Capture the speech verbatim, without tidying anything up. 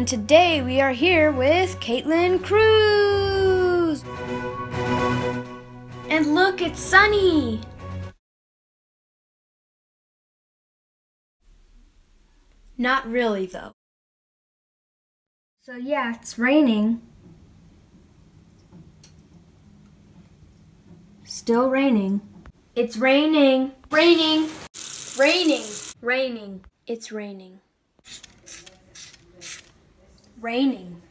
and today we are here with Caitlin Cruz. And look, it's sunny. Not really, though. So yeah, it's raining. Still raining. It's raining. Raining. Raining. Raining. It's raining. Raining.